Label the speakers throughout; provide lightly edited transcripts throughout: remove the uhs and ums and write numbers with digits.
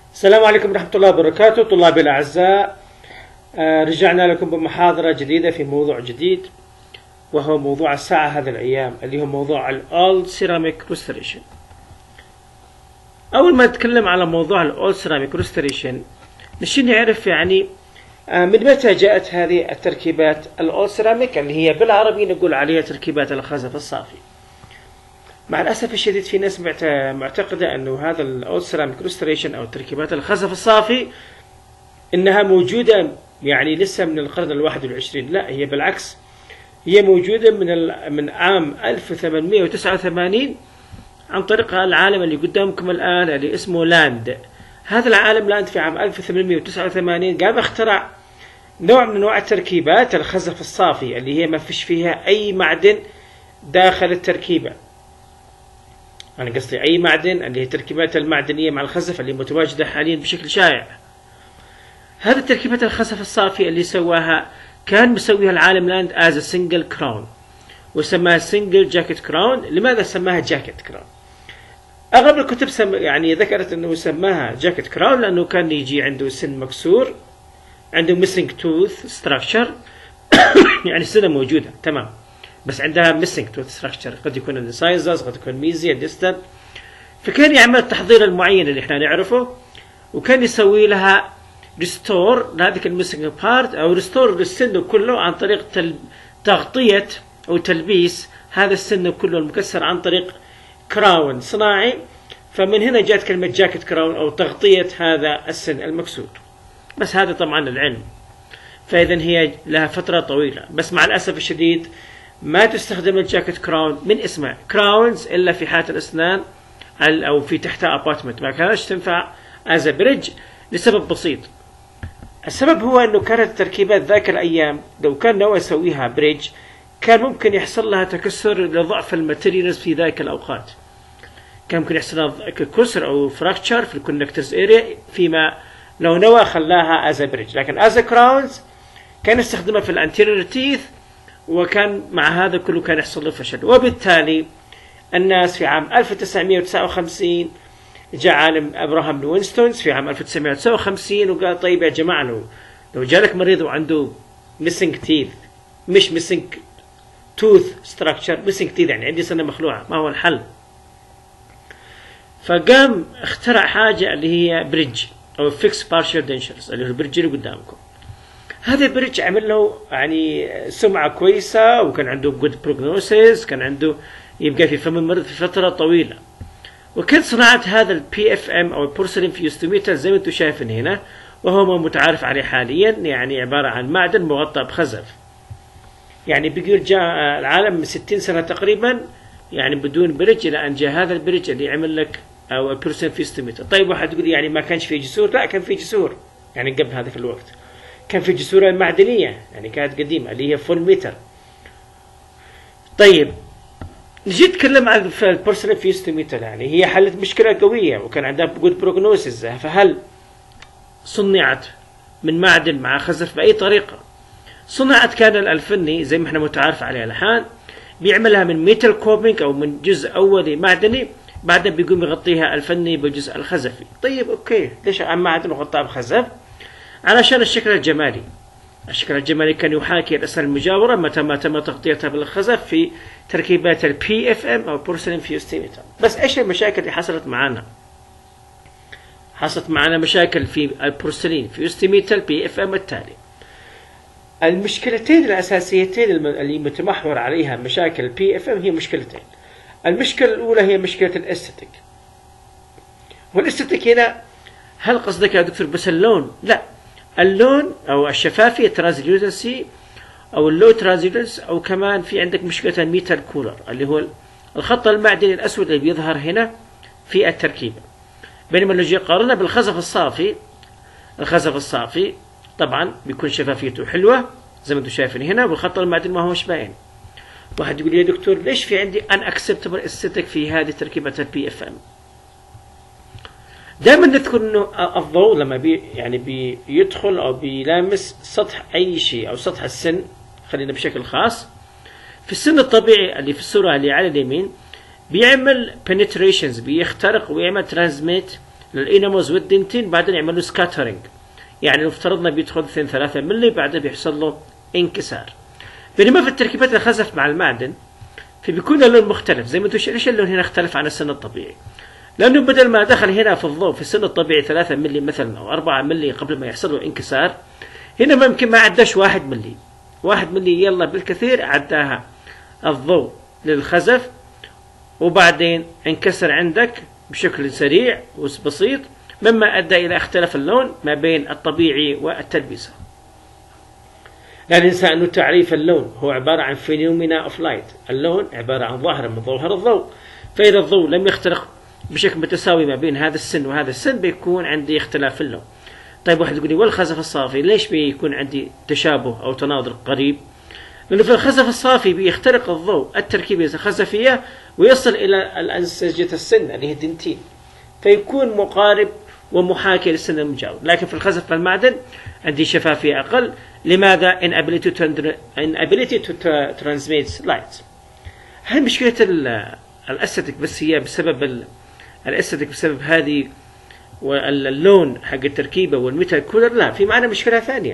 Speaker 1: السلام عليكم ورحمة الله وبركاته طلابي الأعزاء. رجعنا لكم بمحاضرة جديدة في موضوع جديد، وهو موضوع الساعة هذه الأيام اللي هو موضوع الأولد سيراميك ريستوريشن. أول ما نتكلم على موضوع الأولد سيراميك ريستوريشن نشي نعرف يعني من متى جاءت هذه التركيبات الأولد سيراميك اللي هي بالعربي نقول عليها تركيبات الخزف الصافي. مع الأسف الشديد في ناس معتقدة أنه هذا الأولد سيراميك ريستوريشن أو تركيبات الخزف الصافي إنها موجودة يعني لسه من القرن ال21. لا، هي بالعكس، هي موجودة من عام 1889 عن طريق العالم اللي قدامكم الآن اللي اسمه لاند. هذا العالم لاند في عام 1889 قام اخترع نوع من أنواع التركيبات الخزف الصافي اللي هي ما فيش فيها أي معدن داخل التركيبة. أنا قصدي أي معدن اللي هي التركيبات المعدنية مع الخزف اللي متواجدة حاليا بشكل شائع. هذه التركيبات الخزف الصافي اللي سواها كان مسويها العالم لاند as a single crown، وسماها single jacket crown. لماذا سماها jacket crown؟ أغلب الكتب يعني ذكرت أنه سماها jacket crown لأنه كان يجي عنده سن مكسور، عنده missing tooth structure يعني السنة موجودة تمام بس عندها missing tooth structure، قد يكون incisors، قد يكون ميزيا distal. فكان يعمل التحضير المعين اللي احنا نعرفه، وكان يسوي لها ريستور لهذيك الميسنج بارت او ريستور للسن كله عن طريق تغطية او تلبيس هذا السن كله المكسر عن طريق كراون صناعي. فمن هنا جاءت كلمة جاكيت كراون او تغطية هذا السن المكسور. بس هذا طبعا العلم، فاذا هي لها فترة طويلة، بس مع الاسف الشديد ما تستخدم الجاكيت كراون من اسمها كراونز الا في حالة الاسنان او في تحتها ابارتمنت، ما كانش تنفع از بريدج لسبب بسيط. السبب هو انه كانت التركيبات ذاك الايام لو كان ناوي يسويها بريدج كان ممكن يحصل لها تكسر لضعف الماتيريالز في ذاك الاوقات، كان ممكن يحصل لها كسر او فراكتشر في الكونكترز اريا فيما لو نوى خلاها از بريدج. لكن از كراونز كان يستخدمها في الانتيريور تيث، وكان مع هذا كله كان يحصل له فشل. وبالتالي الناس في عام 1959 جاء عالم ابراهام وينستونز في عام 1959 وقال طيب يا جماعه لو جالك مريض وعنده missing teeth، مش missing tooth structure، missing teeth يعني عندي سنه مخلوعه، ما هو الحل؟ فقام اخترع حاجه اللي هي بريدج او fixed partial dentures اللي هو البريدج اللي قدامكم. هذا البريدج عمل له يعني سمعه كويسه، وكان عنده good prognosis، كان عنده يبقى في فم المريض في فتره طويله. وكانت صناعة هذا البي اف ام او البورسلين فيوستوميتر زي ما انتم شايفين هنا، وهو ما متعارف عليه حاليا، يعني عبارة عن معدن مغطى بخزف. يعني بيقول جاء العالم من 60 سنة تقريبا يعني بدون بريدج، الى ان جاء هذا البريدج اللي يعمل لك او البورسلين فيوستوميتر. طيب واحد يقول يعني ما كانش فيه جسور؟ لا، كان فيه جسور، يعني قبل هذا في الوقت كان في جسور معدنية يعني كانت قديمة اللي هي فول ميتر. طيب نجي نتكلم عن البورسلين فيوستوميتر، يعني هي حلت مشكلة قوية وكان عندها جود بروجنوسيس. فهل صنعت من معدن مع خزف بأي طريقة؟ صنعت كان الفني زي ما احنا متعارف عليها الحين بيعملها من ميتال كوبينج او من جزء اولي معدني، بعدين بيقوم يغطيها الفني بالجزء الخزفي. طيب اوكي، ليش عن معدن وغطاها بخزف؟ علشان الشكل الجمالي. الشكل الجمالي كان يحاكي الأسنان المجاورة متى ما تم تغطيتها بالخزف في تركيبات البي اف ام أو بورسلين فيوستوميتر. بس إيش المشاكل اللي حصلت معنا؟ حصلت معنا مشاكل في البورسلين فيوستوميتر بي اف ام التالي. المشكلتين الأساسيتين اللي متمحور عليها مشاكل البي اف ام هي مشكلتين. المشكلة الأولى هي مشكلة الاستاتيك. والاستاتيك هنا هل قصدك يا دكتور بس اللون؟ لا، اللون او الشفافيه ترانزلوسنسي او اللو ترانزلوسنس، او كمان في عندك مشكله الميتال كولر اللي هو الخط المعدني الاسود اللي بيظهر هنا في التركيبه. بينما لو جي قارنا بالخزف الصافي، الخزف الصافي طبعا بيكون شفافيته حلوه زي ما انتم شايفين هنا، والخط المعدني ما هوش باين. واحد يقول لي يا دكتور ليش في عندي ان اكسبتبل استاتيك في هذه تركيبه البي اف ام؟ دائما نذكر انه الضوء لما بيدخل او بيلامس سطح اي شيء او سطح السن، خلينا بشكل خاص في السن الطبيعي اللي في الصورة اللي على اليمين، بيعمل penetrations، بيخترق ويعمل transmit للإناموز والدنتين، بعدين يعملوا سكاترينج. يعني لو افترضنا بيدخل 2-3 ملي بعدين بيحصل له انكسار. بينما في التركيبات الخزف مع المعدن فبيكون اللون مختلف. زي ما انتم ليش اللون هنا اختلف عن السن الطبيعي؟ لأنه بدل ما دخل هنا في الضوء في السن الطبيعي 3 ملي مثلا أو 4 ملي قبل ما يحصل له انكسار، هنا ممكن ما عداش 1 ملي. 1 ملي يلا بالكثير عداها الضوء للخزف، وبعدين انكسر عندك بشكل سريع وبسيط، مما أدى إلى اختلاف اللون ما بين الطبيعي والتلبيسة. لا ننسى أن تعريف اللون هو عبارة عن phenomena of light. اللون عبارة عن ظاهرة من ظواهر الضوء، فإذا الضوء لم يخترق بشكل متساوي ما بين هذا السن وهذا السن بيكون عندي اختلاف في اللون. طيب واحد يقول لي والخزف الصافي ليش بيكون عندي تشابه أو تناظر قريب؟ لأنه في الخزف الصافي بيخترق الضوء التركيبة الخزفية ويصل إلى الأنسجة السن اللي هي الدنتين، فيكون مقارب ومحاكي للسن المجاور. لكن في الخزف بالمعدن عندي شفافية أقل. لماذا؟ inability to transmit light. هل مشكلة الأستاتيك بس هي بسبب الأستاتيك بسبب هذه واللون حق التركيبة والميتال كولر؟ لا، في معنا مشكلة ثانية.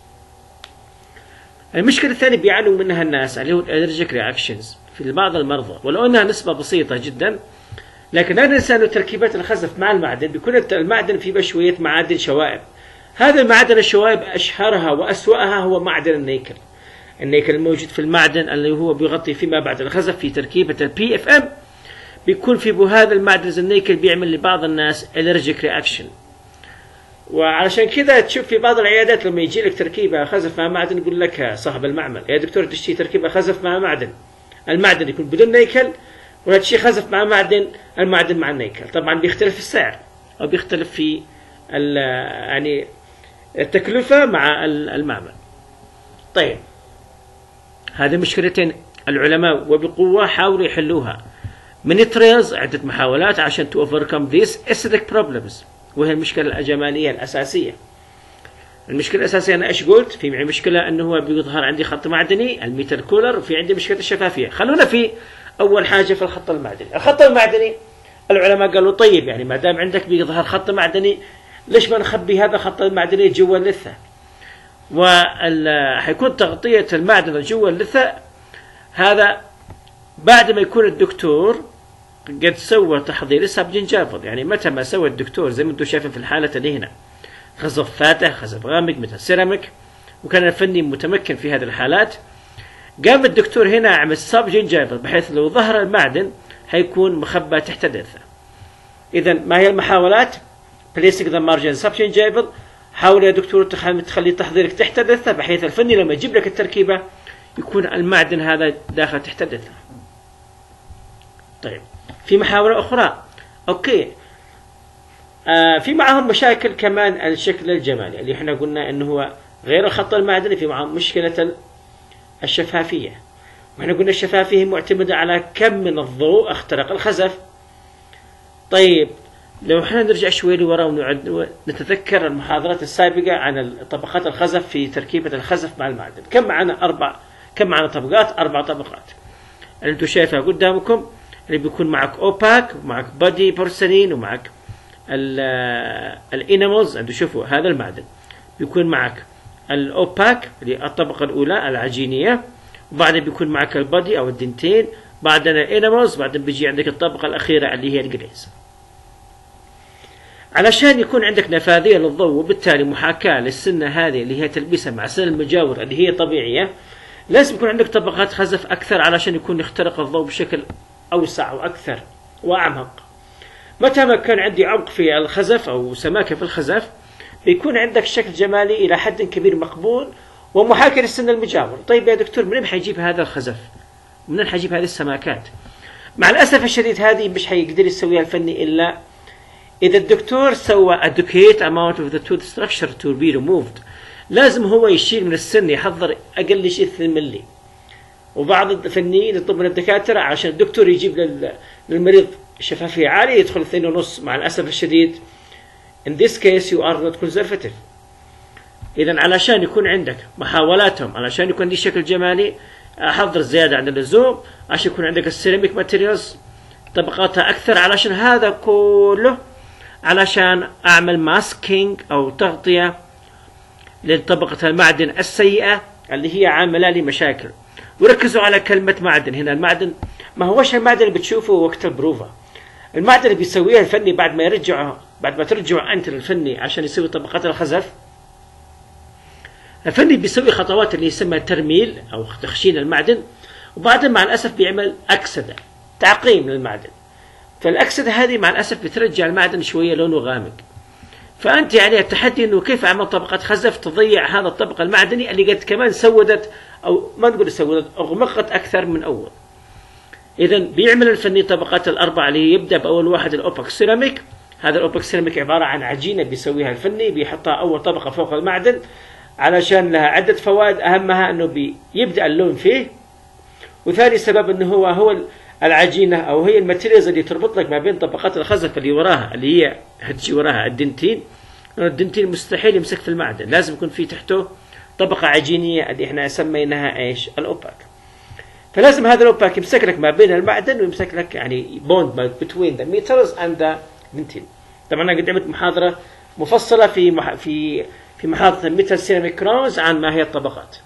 Speaker 1: المشكلة الثانية بيعانوا منها الناس اللي هو الالرجيك رياكشنز في بعض المرضى، ولو انها نسبة بسيطة جدا. لكن لا ننسى انه تركيبات الخزف مع المعدن بيكون المعدن فيه شوية معادن شوائب. هذا المعادن الشوائب اشهرها واسوأها هو معدن النيكل. النيكل الموجود في المعدن اللي هو بيغطي فيما بعد الخزف في تركيبة البي اف ام، بيكون في هذا المعدن النيكل بيعمل لبعض الناس الرجيك رياكشن. وعلشان كذا تشوف في بعض العيادات لما يجي لك تركيبه خزف مع معدن يقول لك صاحب المعمل يا دكتور تشتري تركيبه خزف مع معدن، المعدن يكون بدون نيكل، ولا تشتري خزف مع معدن، المعدن مع النيكل. طبعا بيختلف السعر او بيختلف في يعني التكلفه مع المعمل. طيب هذه مشكلتين العلماء وبقوه حاولوا يحلوها من تريلز، عده محاولات عشان تو اوفركم ذيس aesthetic problems، وهي المشكلة الجمالية الأساسية. المشكلة الأساسية أنا إيش قلت؟ في معي مشكلة أنه هو بيظهر عندي خط معدني الميتال كولر، وفي عندي مشكلة الشفافية. خلونا في أول حاجة في الخط المعدني. الخط المعدني العلماء قالوا طيب يعني ما دام عندك بيظهر خط معدني ليش ما نخبي هذا الخط المعدني جوا اللثة؟ وحيكون تغطية المعدن جوا اللثة هذا بعد ما يكون الدكتور قد سوى تحضير السبجنجافل. يعني متى ما سوى الدكتور زي ما انتم شايفين في الحالة اللي هنا خزف فاتح خزف غامق مثل سيراميك، وكان الفني متمكن في هذه الحالات، قام الدكتور هنا عمل سبجنجافل بحيث لو ظهر المعدن هيكون مخبى تحت اللثة. إذا ما هي المحاولات؟ placing the margin subgingival. حاول يا دكتور تخلي تحضيرك تحت اللثة بحيث الفني لما يجيب لك التركيبة يكون المعدن هذا داخل تحت اللثة. طيب في محاولة أخرى أوكي في معهم مشاكل كمان الشكل الجمالي اللي احنا قلنا انه هو غير الخط المعدني، في معهم مشكلة الشفافية، واحنا قلنا الشفافية معتمدة على كم من الضوء اخترق الخزف. طيب لو احنا نرجع شوي لورا ونتذكر المحاضرات السابقة عن طبقات الخزف في تركيبة الخزف مع المعدن، كم معنا طبقات؟ 4 طبقات اللي انتم شايفها قدامكم، اللي بيكون معك اوباك ومعك بادي بورسلين ومعك الاناملز. انتم شوفوا هذا المعدن بيكون معك الاوباك اللي الطبقة الأولى العجينية، وبعدين بيكون معك البادي أو الدنتين، بعدين الاناملز، بعدين بيجي عندك الطبقة الأخيرة اللي هي الجليز. علشان يكون عندك نفاذية للضوء وبالتالي محاكاة للسنة هذه اللي هي تلبسها مع السنة المجاورة اللي هي طبيعية، لازم يكون عندك طبقات خزف أكثر علشان يكون يخترق الضوء بشكل أوسع وأكثر وأعمق. متى ما كان عندي عمق في الخزف أو سماكة في الخزف بيكون عندك شكل جمالي إلى حد كبير مقبول ومحاكي للسن المجاور. طيب يا دكتور منين حيجيب هذا الخزف؟ منين حيجيب هذه السماكات؟ مع الأسف الشديد هذه مش حيقدر يسويها الفني إلا إذا الدكتور سوى adequate amount of the tooth structure to be removed. لازم هو يشيل من السن، يحضر أقل شيء 2 ملي. وبعض الفنيين يطلب من الدكاترة عشان الدكتور يجيب للمريض شفافية عالية يدخل 2.5. مع الأسف الشديد in this case you are not conservative. إذا علشان يكون عندك محاولاتهم علشان يكون دي شكل جمالي أحضر زيادة عن اللزوم عشان يكون عندك السيراميك ماتيريالز طبقاتها أكثر، علشان هذا كله علشان أعمل ماسكينج أو تغطية لطبقة المعدن السيئة اللي هي عاملة لي مشاكل. وركزوا على كلمة معدن هنا. المعدن ما هوش المعدن اللي بتشوفه وقت البروفة. المعدن اللي بيسويها الفني بعد ما ترجعوا أنت للفني عشان يسوي طبقات الخزف. الفني بيسوي خطوات اللي يسمى ترميل أو تخشين المعدن، وبعدين مع الأسف بيعمل أكسدة، تعقيم للمعدن. فالأكسدة هذه مع الأسف بترجع المعدن شوية لونه غامق. فأنت يعني التحدي إنه كيف أعمل طبقة خزف تضيع هذا الطبقة المعدني اللي قد كمان سودت، أو ما نقول سودت، أغمقت أكثر من أول. إذا بيعمل الفني طبقات الأربعة اللي يبدأ بأول واحد الأوبك سيراميك. هذا الأوبك سيراميك عبارة عن عجينة بيسويها الفني، بيحطها أول طبقة فوق المعدن علشان لها عدة فوائد، أهمها أنه بيبدأ اللون فيه. وثاني سبب أنه هو العجينة أو هي الماتيريالز اللي تربط لك ما بين طبقات الخزف اللي وراها، اللي هي هتجي وراها الدنتين. الدنتين مستحيل يمسك في المعدن، لازم يكون في تحته طبقة عجينية اللي احنا سميناها ايش؟ الأوباك. فلازم هذا الأوباك يمسك لك ما بين المعدن ويمسك لك يعني بوند between the metals and the dentin. طبعا أنا قدمت محاضرة مفصلة في محاضرة الميتال سيراميك كراونز عن ما هي الطبقات.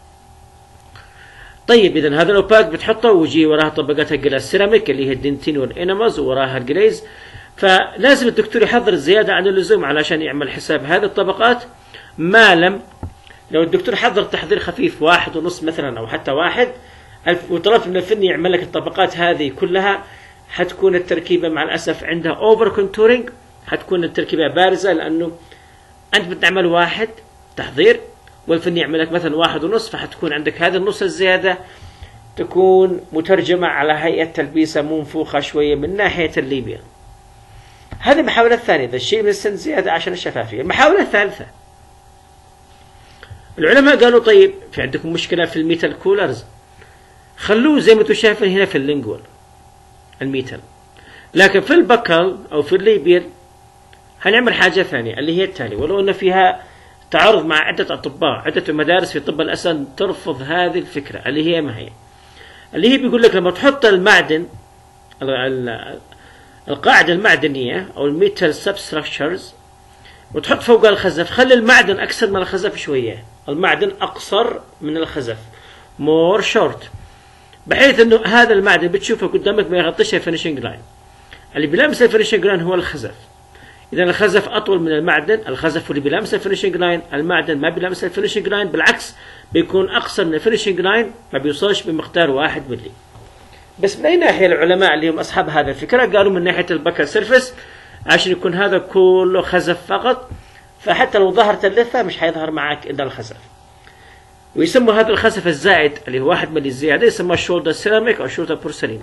Speaker 1: طيب إذا هذا الأوباك بتحطه ويجي وراها طبقات الجلاس سيراميك اللي هي الدنتين والإنمز ووراها الجليز. فلازم الدكتور يحضر زيادة عن اللزوم علشان يعمل حساب هذه الطبقات. ما لم لو الدكتور حضر تحضير خفيف 1.5 مثلا أو حتى 1 وطلبت من الفني يعمل لك الطبقات هذه كلها، حتكون التركيبة مع الأسف عندها أوفر كونتورينج، حتكون التركيبة بارزة، لأنه أنت بتعمل 1 تحضير والفني يعمل لك مثلا 1.5، فحتكون عندك هذا النص الزيادة تكون مترجمة على هيئة تلبيسة منفوخة شوية من ناحية الليبيا. هذه المحاولة الثانية، ذا الشيء من السن زيادة عشان الشفافية. المحاولة الثالثة، العلماء قالوا طيب في عندكم مشكلة في الميتال كولرز، خلوه زي ما انتم شايفين هنا في اللينجوال الميتال، لكن في البكل أو في الليبيال هنعمل حاجة ثانية اللي هي التالي. ولو أن فيها تعارض مع عدة أطباء، عدة مدارس في طب الأسنان ترفض هذه الفكرة اللي هي ما هي، اللي هي بيقول لك لما تحط المعدن القاعدة المعدنية أو الميتال سبستراكشرز وتحط فوق الخزف، خلي المعدن أكثر من الخزف شوية، المعدن أقصر من الخزف more short، بحيث أنه هذا المعدن بتشوفه قدامك ما يغطيش الفينيشنج لاين. اللي بيلامس الفينيشنج لاين هو الخزف. إذا الخزف أطول من المعدن، الخزف اللي بيلامس الفينيشنج لاين، المعدن ما بيلامس الفينيشنج لاين، بالعكس بيكون أقصر من الفينيشنج لاين، ما بيوصلش بمقدار 1 ملي. بس من أي ناحية العلماء اللي هم أصحاب هذا الفكرة قالوا من ناحية البكر سيرفس عشان يكون هذا كله خزف فقط، فحتى لو ظهرت اللثة مش حيظهر معك إلا الخزف. ويسموا هذا الخزف الزائد اللي هو 1 ملي زيادة يسمى شولدر سيراميك أو شولدر بورسلين.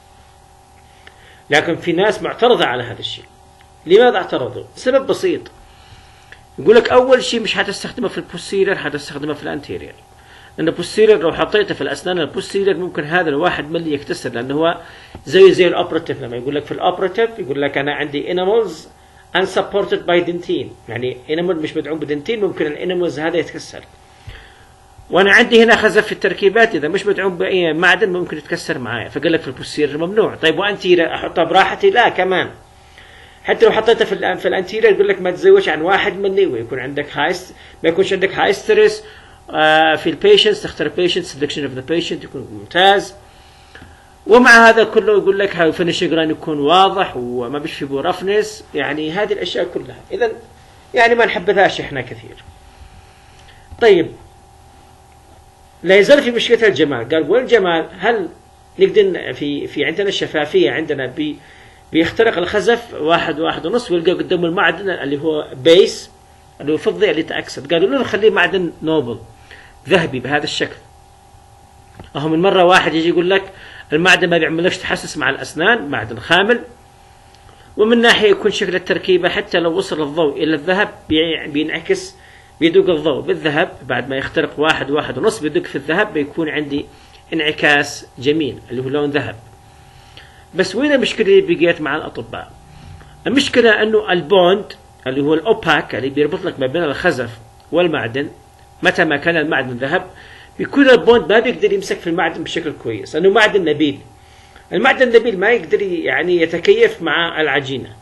Speaker 1: لكن في ناس معترضة على هذا الشيء. لماذا اعترضوا؟ سبب بسيط، يقول لك أول شيء مش حتستخدمه في البوستيرير، حتستخدمه في الانتيرير، لأن البوستيرير لو حطيته في الأسنان البوستيرير ممكن هذا ال1 ملي يكتسر، لأنه هو زي الأوبراتيف. لما يقول لك في الأوبراتيف يقول لك أنا عندي انيمالز unsupported by dentin، يعني انيمال مش مدعوم بدنتين، ممكن الانيمالز هذا يتكسر. وأنا عندي هنا خزف في التركيبات إذا مش مدعوم بأي معدن ممكن يتكسر معايا، فقال لك في البوستيرير ممنوع. طيب وأنتيرير أحطها براحتي؟ لا كمان، حتى لو حطيتها في الانتيرير يقول لك ما تزودش عن 1 ملي، ويكون عندك ما يكونش عندك هاي ستريس في البيشنتس، تختار البيشنت سelection اوف ذا بيشنت يكون ممتاز. ومع هذا كله يقول لك هاي فينيشنج لاين يكون واضح وما بيش في رفنس، يعني هذه الاشياء كلها. اذا يعني ما نحبذهاش احنا كثير. طيب لا يزال في مشكلة الجمال. قال والجمال هل نقدر في عندنا الشفافية عندنا بيخترق الخزف 1.5 ويلقى قدامه المعدن اللي هو بيس اللي هو فضي اللي تأكسد. قالوا له نخليه معدن نوبل ذهبي بهذا الشكل. أهو من مرة واحد يجي يقول لك المعدن ما بيعملش تحسس مع الأسنان، معدن خامل، ومن ناحية يكون شكل التركيبة حتى لو وصل الضوء إلى الذهب بينعكس، بيدق الضوء بالذهب بعد ما يخترق 1.5 بيدق في الذهب، بيكون عندي انعكاس جميل اللي هو لون ذهب. بس وين المشكلة اللي بقيت مع الأطباء؟ المشكلة أنه البوند اللي هو الأوباك اللي بيربط لك ما بين الخزف والمعدن، متى ما كان المعدن ذهب بيكون البوند ما بيقدر يمسك في المعدن بشكل كويس، لأنه معدن نبيل. المعدن النبيل ما يقدر يعني يتكيف مع العجينة،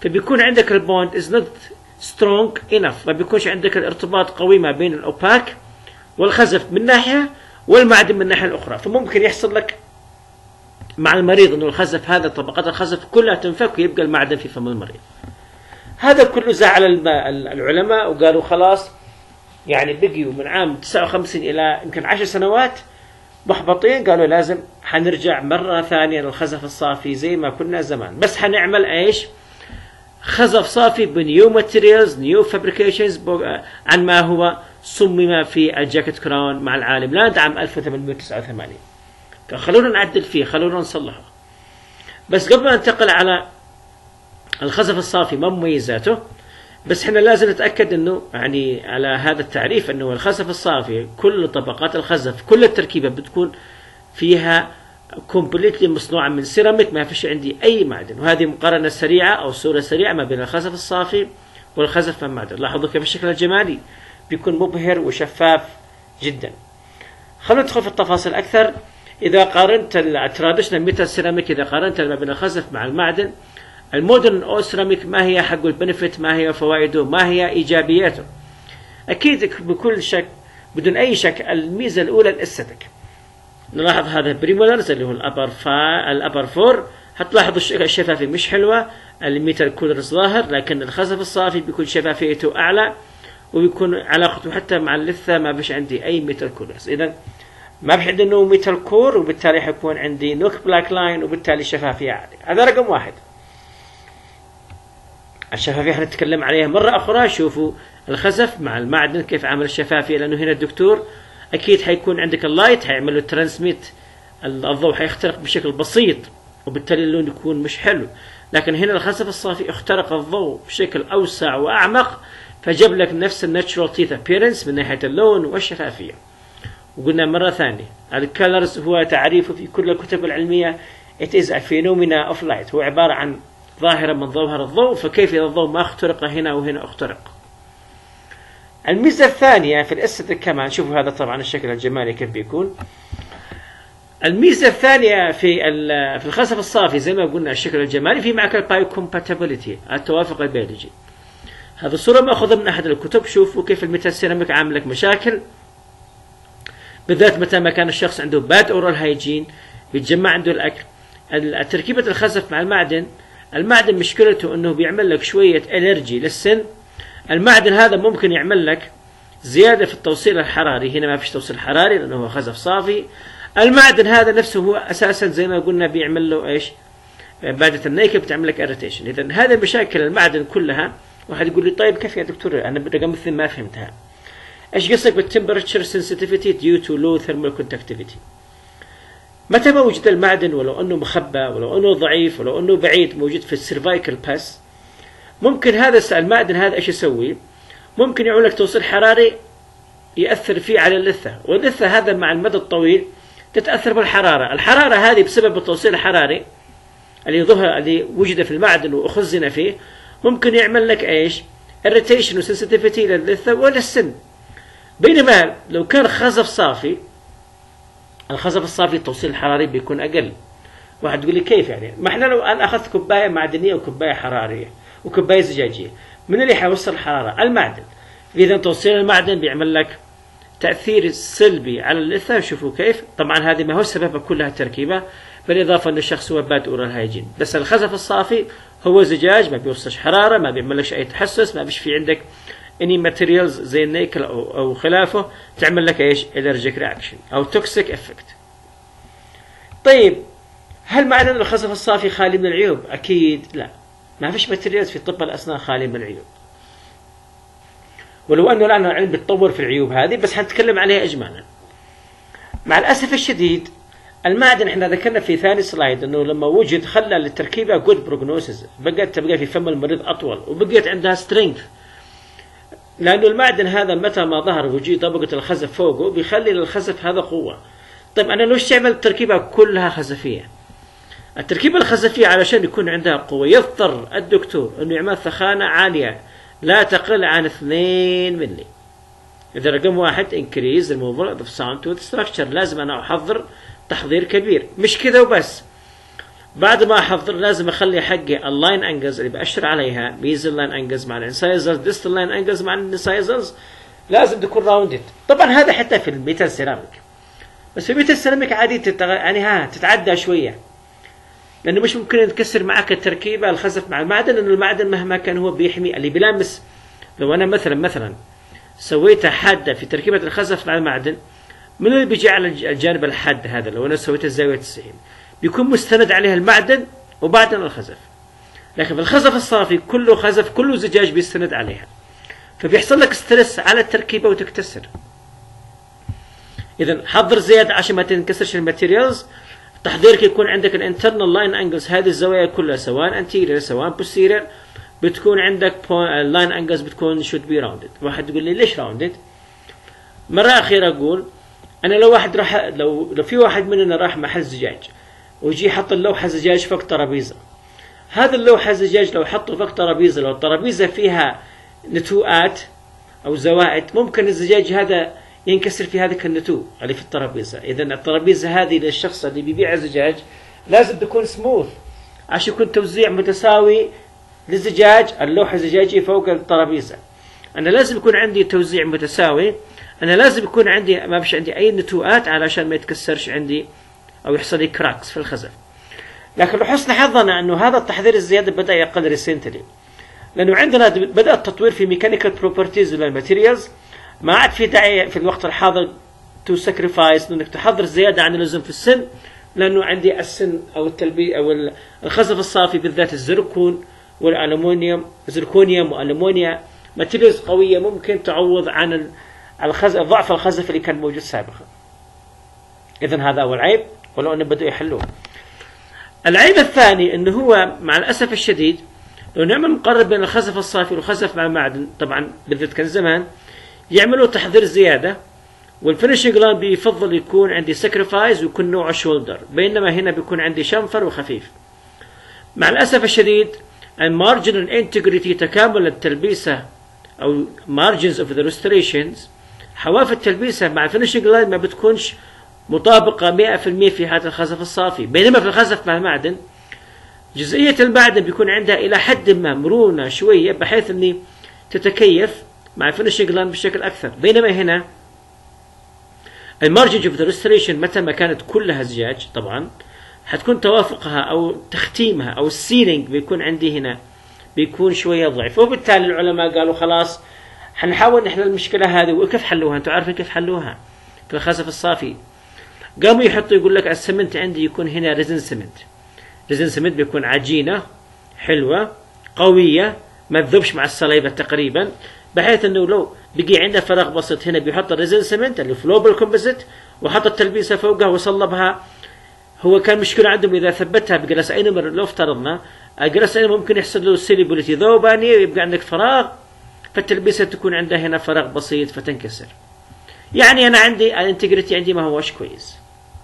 Speaker 1: فبيكون عندك البوند is not strong enough، ما بيكونش عندك الارتباط قوي ما بين الأوباك والخزف من ناحية والمعدن من الناحية الأخرى. فممكن يحصل لك مع المريض أنه الخزف هذا طبقات الخزف كلها تنفك ويبقى المعدن في فم المريض. هذا كله زعل العلماء وقالوا خلاص يعني بقيوا من عام 59 إلى يمكن 10 سنوات محبطين، قالوا لازم حنرجع مرة ثانية للخزف الصافي زي ما كنا زمان، بس حنعمل ايش؟ خزف صافي بنيو ماتيريالز نيو فابريكيشنز عن ما هو صمم في الجاكيت كراون مع العالم لاند عام 1889. خلونا نعدل فيه، خلونا نصلحه. بس قبل ما ننتقل على الخزف الصافي ما مميزاته، بس احنا لازم نتأكد انه يعني على هذا التعريف انه الخزف الصافي كل طبقات الخزف كل التركيبة بتكون فيها كومبليتلي مصنوعة من سيراميك، ما فيش عندي اي معدن. وهذه مقارنة سريعة او صورة سريعة ما بين الخزف الصافي والخزف من معدن. لاحظوا كيف الشكل الجمالي بيكون مبهر وشفاف جدا. خلونا ندخل في التفاصيل اكثر. اذا قارنت التراديشنال ميتال سيراميك، اذا قارنت ما بين الخزف مع المعدن، المودرن او سيراميك ما هي حق البنفيت، ما هي فوائده، ما هي ايجابياته؟ اكيد بكل شك بدون اي شك الميزه الاولى الاستاتيك. نلاحظ هذا بريمولرز اللي هو الابر فور، هتلاحظوا الشفافيه مش حلوه، الميتال كولرز ظاهر، لكن الخزف الصافي بيكون شفافيته اعلى وبيكون علاقته حتى مع اللثه ما فيش عندي اي ميتال كولرز. اذا ما في عندنا ميتال كور وبالتالي حيكون عندي نوك بلاك لاين وبالتالي الشفافيه عاليه. هذا رقم واحد. الشفافية حنتكلم عليها مرة أخرى. شوفوا الخزف مع المعدن كيف عمل الشفافية، لأنه هنا الدكتور أكيد حيكون عندك اللايت حيعمل له ترانسميت، الضوء حيخترق بشكل بسيط وبالتالي اللون يكون مش حلو. لكن هنا الخزف الصافي اخترق الضوء بشكل أوسع وأعمق، فجاب لك نفس الناتشورال تيث أبيرنس من ناحية اللون والشفافية. وقلنا مرة ثانية الكالرز هو تعريفه في كل الكتب العلمية it is a phenomena of light، هو عبارة عن ظاهرة من ظواهر الضوء، فكيف إذا الضوء ما اخترق هنا وهنا اخترق. الميزة الثانية في الاستاتيك كمان، شوفوا هذا طبعا الشكل الجمالي كيف بيكون. الميزة الثانية في الخزف الصافي زي ما قلنا الشكل الجمالي، في معك البايو كومباتيبلتي، التوافق البيولوجي. هذه الصورة مأخوذة من أحد الكتب. شوفوا كيف الميتال سيراميك عامل لك مشاكل، بالذات متى ما كان الشخص عنده باد اورال هايجين، بيتجمع عنده الأكل. تركيبة الخزف مع المعدن مشكلته انه بيعمل لك شوية الرجي للسن. المعدن هذا ممكن يعمل لك زيادة في التوصيل الحراري، هنا ما فيش توصيل حراري لانه هو خزف صافي. المعدن هذا نفسه هو اساسا زي ما قلنا بيعمل له ايش؟ مادة النيكل بتعمل لك اريتيشن. اذا هذه المشاكل المعدن كلها. واحد يقول لي طيب كيف يا دكتور انا رقم 2 ما فهمتها. ايش قصدك بالتمبرتشر سنسيتيفيتي ديو تو لو ثيرمال كوندكتيفيتي؟ متى ما وجد المعدن ولو انه مخبى ولو انه ضعيف ولو انه بعيد موجود في السيرفايكل باس، ممكن هذا المعدن هذا ايش يسوي؟ ممكن يعمل لك توصيل حراري يأثر فيه على اللثة، واللثة هذا مع المدى الطويل تتأثر بالحرارة. الحرارة هذه بسبب التوصيل الحراري اللي وجد في المعدن وأخزن فيه، ممكن يعمل لك ايش؟ irritation وسنسيتيفيتي لللثة وللسن. بينما لو كان خزف صافي، الخزف الصافي التوصيل الحراري بيكون أقل. واحد يقول لي كيف يعني؟ ما احنا لو أنا أخذت كوباية معدنية وكوباية حرارية وكوباية زجاجية، من اللي حيوصل الحرارة؟ المعدن. إذا توصيل المعدن بيعمل لك تأثير سلبي على اللثة. شوفوا كيف. طبعا هذه ما هو السبب كلها التركيبة، بالإضافة أن الشخص هو باد أورال هايجين. بس الخزف الصافي هو زجاج ما بيوصلش حرارة، ما بيعمل لك أي تحسس، ما بيش في عندك اني ماتيريالز زي النيكل او خلافه تعمل لك ايش؟ الرجيك رياكشن او توكسيك افكت. طيب هل معنى ان الخزف الصافي خالي من العيوب؟ اكيد لا، ما فيش ماتيريالز في طب الاسنان خالي من العيوب، ولو انه الان العلم بيتطور في العيوب هذه، بس حنتكلم عليها اجمالا. مع الاسف الشديد المعدن احنا ذكرنا في ثاني سلايد انه لما وجد خلى للتركيبه جود بروجنوسيس، بقت تبقى في فم المريض اطول وبقيت عندها سترينث، لأنه المعدن هذا متى ما ظهر وجود طبقة الخزف فوقه بيخلي للخزف هذا قوة. طيب أنا ليش تعمل التركيبة كلها خزفية؟ التركيبة الخزفية علشان يكون عندها قوة يضطر الدكتور أنه يعمل ثخانة عالية لا تقل عن 2 ملي. إذا رقم 1 increase removal of sound tooth structure، لازم أنا أحضر تحضير كبير. مش كذا وبس، بعد ما احضر لازم اخلي حقي اللاين انجلز اللي باشر عليها، بيزل لاين انجلز مع الانسايزرز، ديستال لاين انجلز مع الانسايزرز، لازم تكون راوندد. طبعا هذا حتى في الميتال سيراميك، بس في الميتال سيراميك عادي يعني تتعدى شويه، لانه مش ممكن يتكسر معك التركيبه الخزف مع المعدن، لانه المعدن مهما كان هو بيحمي اللي بيلامس. لو انا مثلا سويتها حاده في تركيبه الخزف مع المعدن، من اللي بيجي على الجانب الحاد هذا؟ لو انا سويت الزاويه 90 بيكون مستند عليها المعدن وبعدين الخزف. لكن في الخزف الصافي كله خزف، كله زجاج بيستند عليها، فبيحصل لك ستريس على التركيبه وتكتسر. اذا حضر زياده عشان ما تنكسرش الماتيريالز. تحضيرك يكون عندك الانترنال لاين انجلز، هذه الزوايا كلها سواء انتيرير سواء بوستيرير، بتكون عندك اللاين انجلز بتكون شود بي راوندد. واحد يقول لي ليش راوندد؟ مره اخيره اقول انا لو في واحد مننا راح محل زجاج ويجي يحط اللوحه زجاج فوق ترابيزه، هذا اللوحه زجاج لو حطه فوق ترابيزه، لو الترابيزه فيها نتوءات او زوائد، ممكن الزجاج هذا ينكسر في هذيك النتوء اللي في الترابيزه. اذا الترابيزه هذه للشخص اللي بيبيع الزجاج لازم تكون سموث عشان يكون توزيع متساوي للزجاج، اللوحه الزجاجيه فوق الترابيزه. انا لازم يكون عندي توزيع متساوي، انا لازم يكون عندي ما فيش عندي اي نتوءات علشان ما يتكسرش عندي او يحصل لي كراكس في الخزف. لكن لحسن حظنا انه هذا التحضير الزياده بدا يقل ريسنتلي، لانه عندنا بدا التطوير في ميكانيكال بروبرتيز للماتيريالز. ما عاد في داعي في الوقت الحاضر تو ساكريفايس انك تحضر زياده عن اللزوم في السن، لانه عندي السن او التلبي او الخزف الصافي بالذات الزركون والالومنيوم، زركونيوم والومنيا، ماتيريالز قويه ممكن تعوض عن ضعف الخزف اللي كان موجود سابقا. اذا هذا اول عيب، ولو انه بدأوا يحلوه. العيب الثاني انه هو مع الاسف الشديد لو نعمل مقارنه بين الخزف الصافي والخزف مع المعدن، طبعا بالذات كان زمان يعملوا تحضير زياده، والفينشنج لاين بيفضل يكون عندي ساكريفايز ويكون نوعه شولدر، بينما هنا بيكون عندي شنفر وخفيف. مع الاسف الشديد المارجنال انتجريتي، تكامل التلبيسه او margins of the restorations، حواف التلبيسه مع الفينشنج لاين ما بتكونش مطابقه 100% في حاله الخزف الصافي. بينما في الخزف مع المعدن جزئيه المعدن بيكون عندها الى حد ما مرونه شويه، بحيث اني تتكيف مع الفينشنج لاين بشكل اكثر. بينما هنا المارجن اوف ذا ريستوريشن متى ما كانت كلها زجاج طبعا حتكون توافقها او تختيمها او السيلينج بيكون عندي هنا بيكون شويه ضعيف، وبالتالي العلماء قالوا خلاص حنحاول نحل المشكله هذه. وكيف حلوها؟ انتم عارفين كيف حلوها في الخزف الصافي؟ قاموا يحطوا يقول لك السمنت عندي يكون هنا ريزن سمنت. ريزن سمنت بيكون عجينه حلوه قويه ما تذوبش مع الصليبه تقريبا، بحيث انه لو بقي عنده فراغ بسيط هنا بيحط الريزن سمنت اللي فلوبل كومبوزيت وحط التلبيسه فوقها وصلبها. هو كان مشكله عندهم اذا ثبتها بجلس اينمر، لو افترضنا الجلس اينمر ممكن يحصل له سيليبوليتي ذوبانيه ويبقى عندك فراغ، فالتلبيسه تكون عندها هنا فراغ بسيط فتنكسر. يعني انا عندي الانتجريتي عندي ما هوش كويس.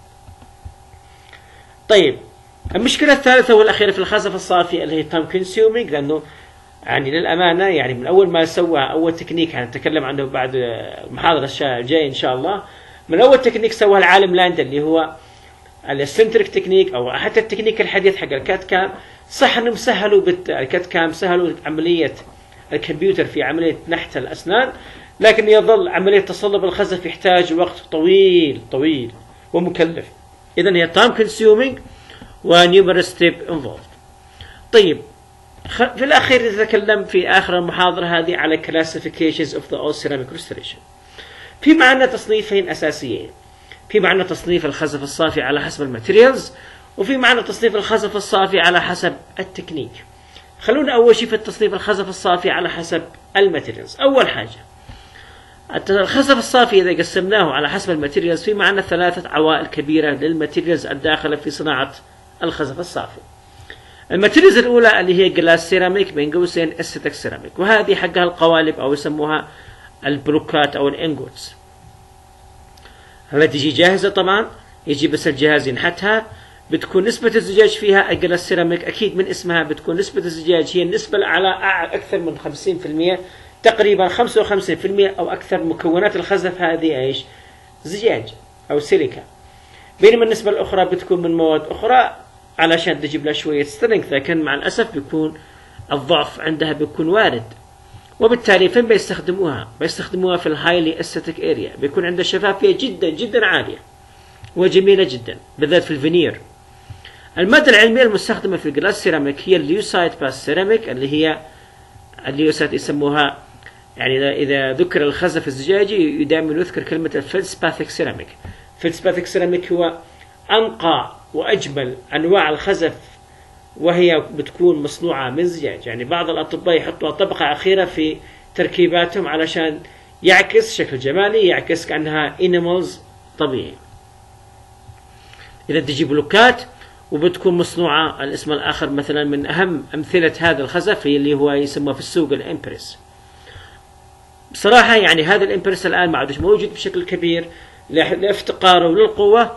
Speaker 1: طيب المشكله الثالثه والأخيرة في الخزف الصافي اللي هي تايم كونسيومينج، لانه يعني للامانه يعني من اول ما سوى اول تكنيك هنتكلم عنه بعد المحاضره الجايه ان شاء الله، من اول تكنيك سواه العالم لاند اللي هو السنتريك تكنيك او حتى التكنيك الحديث حق الكات كام. صح انهم سهلوا الكات كام، سهلوا عمليه الكمبيوتر في عمليه نحت الاسنان، لكن يظل عمليه تصلب الخزف يحتاج وقت طويل ومكلف. اذا هي تايم كونسيومينج ونيومرس ستيب انفولد. طيب في الاخير نتكلم في اخر المحاضره هذه على كلاسيفيكيشنز اوف ذا اول سيراميك ريستوريشن. في معنا تصنيفين اساسيين، في معنا تصنيف الخزف الصافي على حسب الماتيريالز، وفي معنا تصنيف الخزف الصافي على حسب التكنيك. خلونا اول شيء في التصنيف الخزف الصافي على حسب الماتيريالز. اول حاجه الخزف الصافي اذا قسمناه على حسب الماتيريالز في معنا ثلاثه عوائل كبيره للماتيريالز الداخله في صناعه الخزف الصافي. الماتيريالز الاولى اللي هي جلاس سيراميك بين قوسين استاتيك سيراميك، وهذه حقها القوالب او يسموها البلوكات او الانجوتس. هلا تجي جاهزه طبعا، يجي بس الجهاز ينحتها، بتكون نسبة الزجاج فيها الجلاس سيراميك اكيد من اسمها بتكون نسبة الزجاج هي النسبة الاعلى اكثر من 50%، تقريبا 55% او اكثر. مكونات الخزف هذه ايش؟ زجاج او سيليكا. بينما النسبة الاخرى بتكون من مواد اخرى علشان تجيب لها شوية سترينث، لكن مع الأسف بيكون الضعف عندها بيكون وارد. وبالتالي فين بيستخدموها؟ بيستخدموها في الهايلي استاتيك اريا، بيكون عندها شفافية جدا جدا عالية وجميلة جدا، بالذات في الفينير. المادة العلمية المستخدمة في الجلاس سيراميك هي الليوسايد باس سيراميك، اللي هي الليوسايد يسموها، يعني إذا ذكر الخزف الزجاجي دائما يذكر كلمة الفيلدسباثيك سيراميك. الفيلدسباثيك سيراميك هو أنقى وأجمل أنواع الخزف، وهي بتكون مصنوعة من زجاج. يعني بعض الأطباء يحطوا طبقة أخيرة في تركيباتهم علشان يعكس شكل جمالي، يعكس كأنها انيمالز طبيعي. إذا تجي بلوكات وبتكون مصنوعة، الاسم الآخر مثلا من أهم أمثلة هذا الخزف هي اللي هو يسمى في السوق الإمبرس. بصراحة يعني هذا الإمبرس الآن ما عادش موجود بشكل كبير لافتقاره للقوة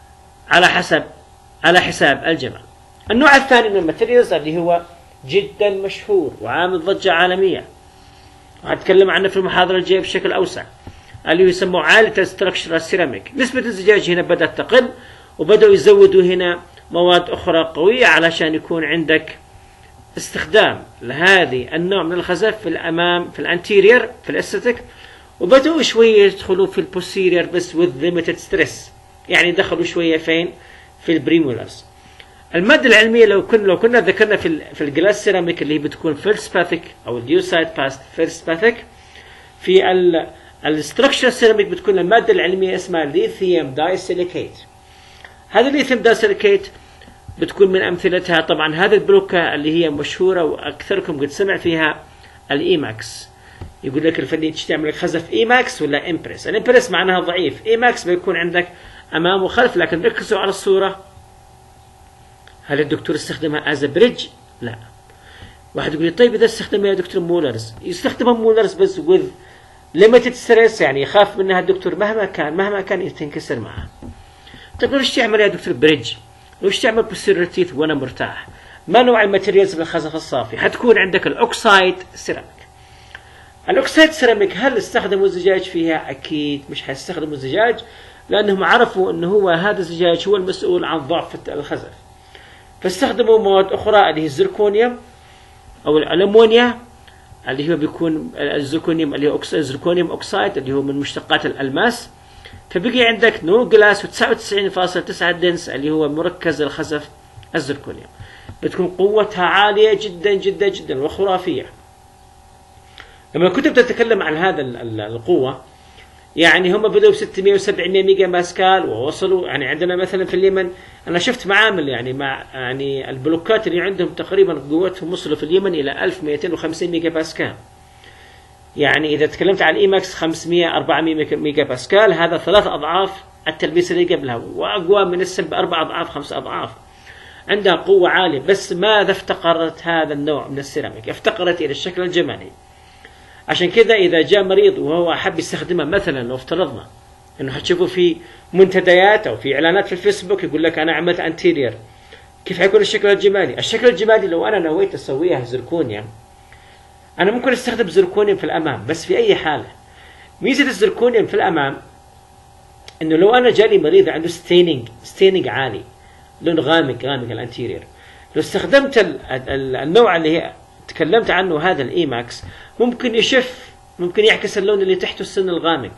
Speaker 1: على حساب الجمال. النوع الثاني من الماتيريالز اللي هو جدا مشهور وعامل ضجة عالمية، وهتكلم عنه في المحاضرة الجاية بشكل أوسع، اللي يسموه عالية الستركشرال سيراميك. نسبة الزجاج هنا بدأت تقل، وبدأوا يزودوا هنا مواد أخرى قوية علشان يكون عندك استخدام لهذه النوع من الخزف في الأمام، في الانتيرير، في الاستاتيك. وبدأوا شوية يدخلوا في البوستيرير بس with limited stress، يعني دخلوا شوية فين؟ في البريمولارز. المادة العلمية لو كنا ذكرنا في الجلاس سيراميك اللي هي بتكون فيلدسباثيك أو الديوسايد باست فيلدسباثيك، في الستركشر سيراميك بتكون المادة العلمية اسمها ليثيوم دايسيليكيت. هذا الليثيوم دايسيليكيت بتكون من أمثلتها طبعا هذه البلوكة اللي هي مشهورة وأكثركم قد سمع فيها، الإيماكس. يقول لك الفني تعمل لك خزف إيماكس ولا إمبرس. الإمبرس معناها ضعيف، إيماكس بيكون عندك أمام وخلف. لكن ركزوا على الصورة، هل الدكتور استخدمها از بريدج؟ لا. واحد يقول لي طيب اذا استخدمها يا دكتور مولرز، يستخدمها مولرز بس with limited stress، يعني يخاف منها الدكتور مهما كان تنكسر معها. طيب ليش تعمل يا دكتور بريدج؟ ليش تعمل posterior teeth وانا مرتاح؟ ما نوع الماتيريالز بالخزف الصافي؟ حتكون عندك الاوكسايد سيراميك. الاوكسايد سيراميك هل استخدموا الزجاج فيها؟ اكيد مش حيستخدموا الزجاج، لانهم عرفوا انه هو هذا الزجاج هو المسؤول عن ضعف الخزف. فاستخدموا مواد أخرى اللي هي الزركونيوم أو الألمونيا، اللي هو بيكون الزركونيوم اللي هو زركونيوم أوكسايد اللي هو من مشتقات الألماس. فبقي عندك نو جلاس و99.9 دنس اللي هو مركز الخزف الزركونيوم. بتكون قوتها عالية جدا جدا جدا وخرافية. لما كنت بتتكلم عن هذا القوة، يعني هم بدأوا 600 و700 ميجا باسكال ووصلوا، يعني عندنا مثلا في اليمن أنا شفت معامل يعني البلوكات اللي عندهم تقريبا قوتهم وصلوا في اليمن إلى 1250 ميجا باسكال. يعني إذا تكلمت عن الإيماكس 500 400 ميجا باسكال، هذا 3 أضعاف التلبيس اللي قبلها، وأقوى من السم ب4 أضعاف 5 أضعاف. عندها قوة عالية، بس ماذا افتقرت هذا النوع من السيراميك؟ افتقرت إلى الشكل الجمالي. عشان كذا إذا جاء مريض وهو حب يستخدمها، مثلا لو افترضنا إنه حتشوفوا في منتديات أو في إعلانات في الفيسبوك يقول لك أنا عملت أنتيرير، كيف حيكون الشكل الجمالي؟ الشكل الجمالي لو أنا نويت أسويها زركونيوم، أنا ممكن أستخدم زركونيوم في الأمام، بس في أي حالة. ميزة الزركونيوم في الأمام إنه لو أنا جالي مريض عنده ستينينج عالي، لون غامق الأنتيرير، لو استخدمت النوع اللي هي تكلمت عنه هذا الإيماكس، ممكن يشف، ممكن يعكس اللون اللي تحته السن الغامق،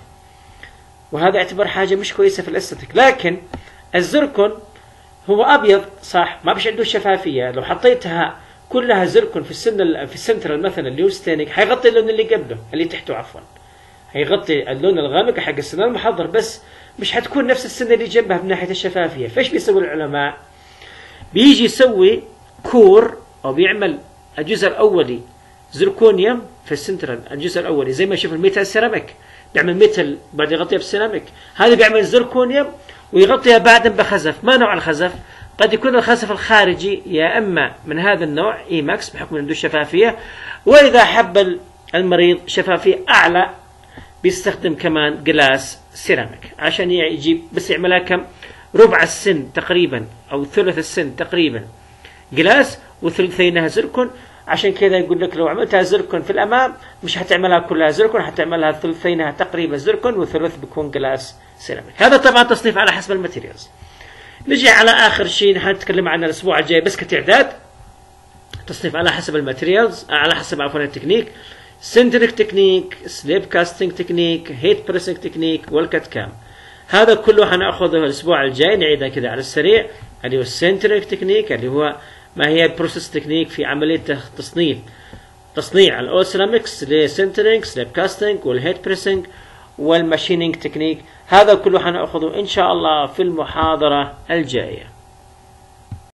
Speaker 1: وهذا يعتبر حاجة مش كويسة في الاستاتيك. لكن الزركون هو أبيض صح، ما بيش عنده شفافية. لو حطيتها كلها زركون في السنترال مثلا اللي هو ستينيك، حيغطي اللون اللي قبله اللي تحته عفوا، هيغطي اللون الغامق حق السن المحضر، بس مش حتكون نفس السن اللي جنبها من ناحية الشفافية. فايش بيسوي العلماء؟ بيجي يسوي كور أو بيعمل الجزء الأولي زركونيوم في السنترال، الجزء الأولي زي ما شوف الميتال سيراميك بيعمل ميتال بعد يغطيها بالسيراميك، هذا بيعمل زركونيوم ويغطيها بعدين بخزف. ما نوع الخزف؟ قد يكون الخزف الخارجي يا إما من هذا النوع إيماكس بحكم عنده شفافية، وإذا حب المريض شفافية أعلى بيستخدم كمان جلاس سيراميك عشان يجيب بس يعملها كم ربع السن تقريبا أو ثلث السن تقريبا جلاس وثلثينها زركون. عشان كذا يقول لك لو عملتها زركون في الأمام مش هتعملها كلها زركون، هتعملها ثلثينها تقريبا زركون وثلث بيكون جلاس سيراميك. هذا طبعا تصنيف على حسب الماتيريالز. نجي على آخر شيء حنتكلم عنه الأسبوع الجاي بس كتعداد تصنيف على حسب الماتيريالز، على حسب عفوا التكنيك، سنتريك تكنيك، سليب كاستنج تكنيك، هيت بريسنج تكنيك، والكت كام. هذا كله حناخذه الاسبوع الجاي، نعيدها كده على السريع. اللي هو السنتريك تكنيك اللي هو ما هي البروسيس تكنيك في عمليه تصنيع الاول سيراميكس، لسنترينج، سليب كاستنج، والهيت بريسنج، والماشينينج تكنيك. هذا كله حناخذه ان شاء الله في المحاضره الجايه.